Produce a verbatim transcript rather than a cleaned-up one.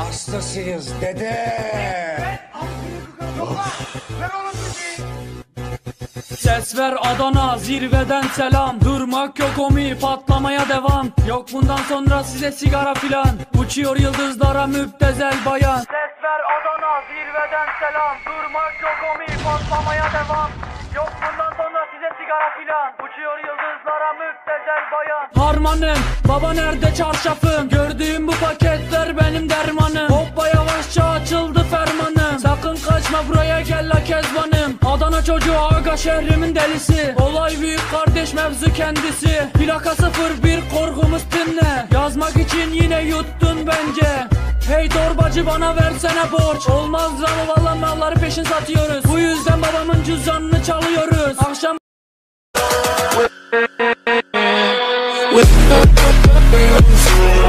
hastasıyız dede. Ses ver Adana, zirveden selam. Durmak yok omi, patlamaya devam. Yok bundan sonra size sigara filan. Uçuyor yıldızlara müptezel bayan. Ses ver Adana, zirveden selam. Durmak yok omi, patlamaya devam. Yok bundan sonra size sigara filan. Uçuyor yıldızlara müptezel bayan. Harmanım, baba nerede çarşafım? Gördüğüm bu paketler benim dermanım. Hoppa yavaşça açıldı fermanım. Sakın kaçma buraya gel la Kezbanım. Adana çocuğu aga şehrimin delisi. Olay büyük kardeş mevzu kendisi. Plaka sıfır bir korkumuz dinle. Yazmak için yine yuttun bence. Hey torbacı bana versene borç. Olmaz lan valla malları peşin satıyoruz. Bu yüzden babamın cüzdanını çalıyoruz. Akşam With